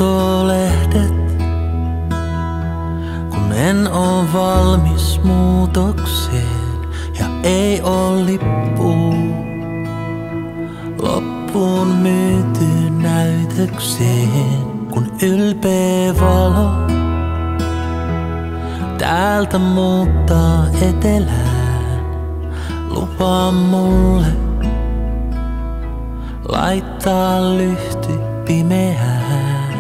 Huutolehdet, kun en oo valmis muutokseen ja ei oo lippua loppuun myytyyn näytökseen, kun ylpeä valo täältä muuttaa etelään. Lupaa mulle laittaa lyhty pimeään.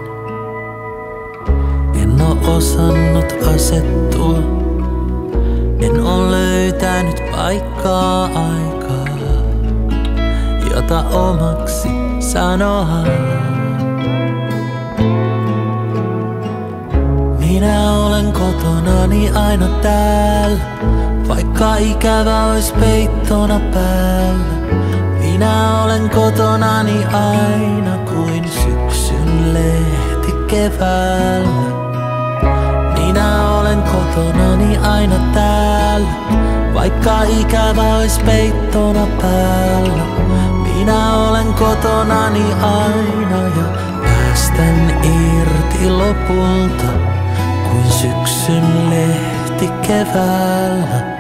En oo osannut asettua, en oo löytänyt paikkaa aikaa, jota omaksi sanoa. Minä olen kotonani aina täällä, vaikka ikävä ois peittona päällä. Minä olen kotonani aina kuin syksyn lehti keväällä. Minä olen kotonani aina täällä, vaikka ikävä ois peittona päällä. Minä olen kotonani aina ja päästän irti lopulta kuin syksyn lehti keväällä.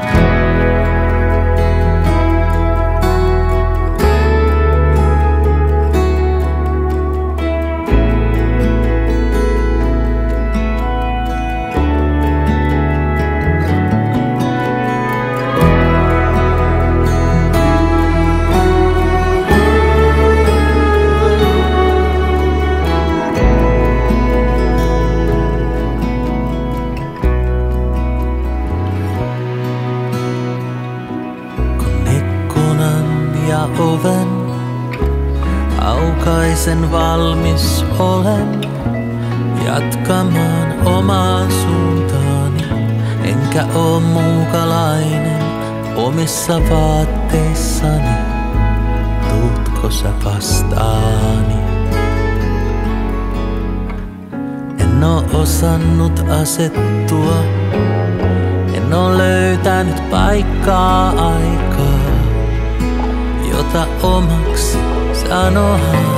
Ja oven aukaisen, valmis olen jatkamaan omaan suuntaani. Enkä oo muukalainen omissa vaatteissani, tuutko sä vastaani? En oo osannut asettua, en oo löytänyt paikkaa aikaa, jota omaksi sanoa.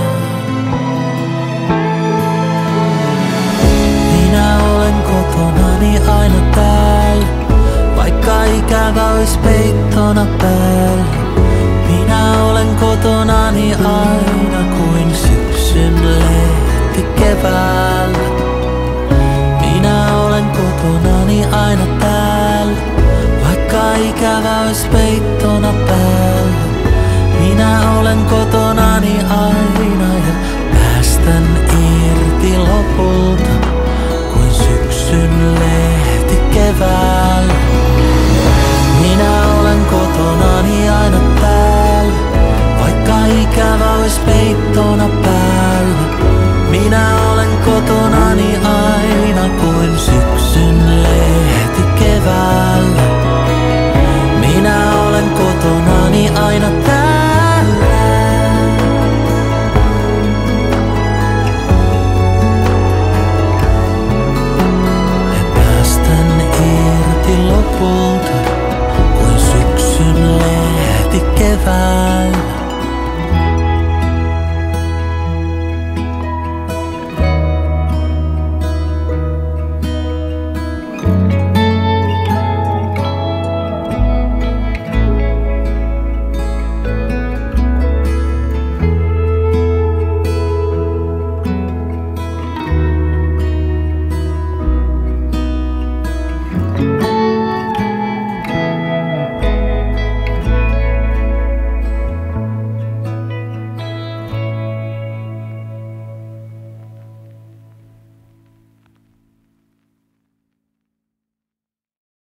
Minä olen kotonani aina täällä, vaikka ikävä ois peittona päällä. Minä olen kotonani aina kuin syksyn lehti keväällä. Minä olen kotonani aina täällä, vaikka ikävä ois peittona päällä. Minä olen kotonani aina ja päästän irti lopulta kuin syksyn lehti keväällä. Minä olen kotonani aina täällä, vaikka ikävä ois peittona päällä.